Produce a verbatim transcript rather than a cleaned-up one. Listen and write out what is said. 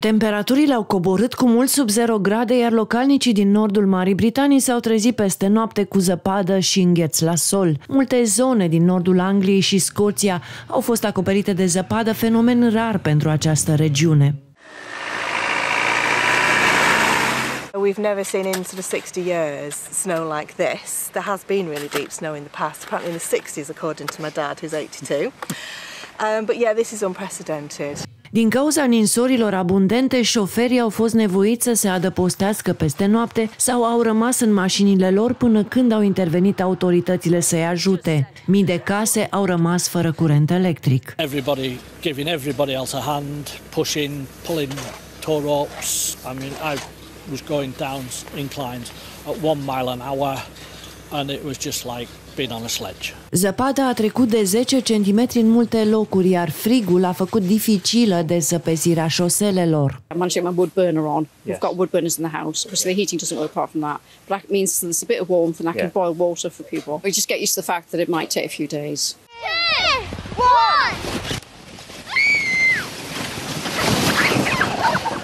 Temperaturile au coborât cu mult sub zero grade, iar localnicii din nordul Marii Britanii s-au trezit peste noapte cu zăpadă și îngheț la sol. Multe zone din nordul Angliei și Scoția au fost acoperite de zăpadă, fenomen rar pentru această regiune. We've never seen in sort of sixty years snow like this. There has been really deep snow in the past, apparently in the sixties, according to my dad, who's eighty-two. Um, but yeah, this is unprecedented. Din cauza ninsorilor abundente, șoferii au fost nevoiți să se adăpostească peste noapte sau au rămas în mașinile lor până când au intervenit autoritățile să-i ajute. Mii de case au rămas fără curent electric. Everybody giving everybody else a hand, pushing, pulling tow ropes. I mean, I was going down inclines at one mile an hour and it was just like being on a sledge. Zăpada a trecut de zece centimetri în multe locuri, iar frigul a făcut dificilă dezăpezirea șoselelor. I'm managing my wood burner on. We've got wood burners in the house. Obviously the heating doesn't work apart from that. But it means there's a bit of warmth and I can boil water for people. We just get used to the fact that it might take a few days. Two, one.